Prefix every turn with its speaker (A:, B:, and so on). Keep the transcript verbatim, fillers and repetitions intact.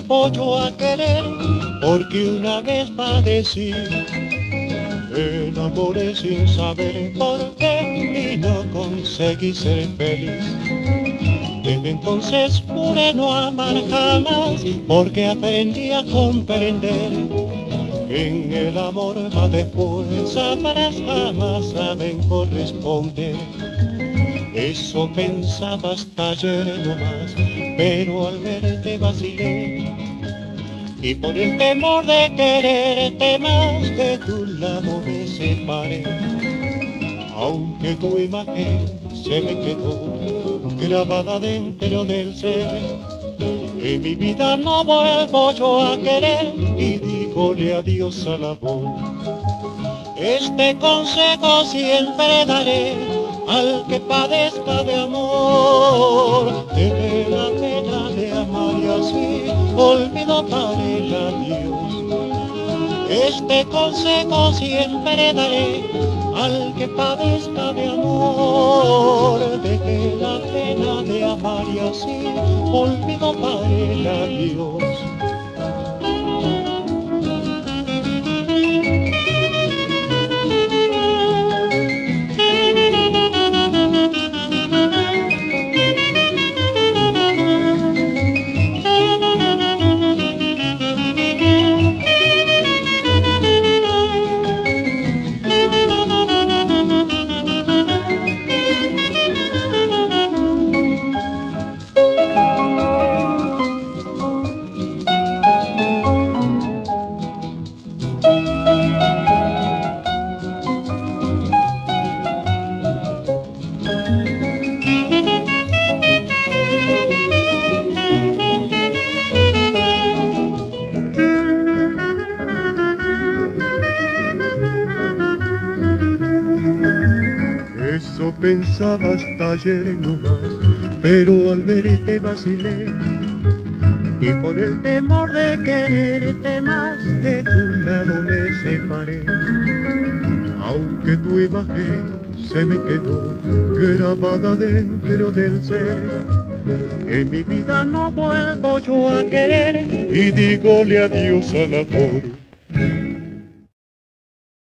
A: vuelvo yo a querer, porque una vez padecí. Me enamoré sin saber por qué y no conseguí ser feliz. Desde entonces pude no amar jamás, porque aprendí a comprender que en el amor va después, sabrás jamás saben corresponder. Eso pensaba hasta ayer nomás, pero al verte vacilé. Y por el temor de quererte más, de tu lado me separé. Aunque tu imagen se me quedó grabada dentro del ser, en mi vida no vuelvo yo a querer y dígole adiós al amor. Este consejo siempre daré al que padezca de amor, de que la pena de amar y así olvido para el adiós. Este consejo siempre daré al que padezca de amor, de que la pena de amar y así olvido para el adiós. Eso pensaba hasta ayer nomás, pero al verte vacilé. Y por el temor de quererte más, de tu lado me separé. Aunque tu imagen se me quedó grabada dentro del ser, en mi vida no vuelvo yo a querer y dígole adiós al amor.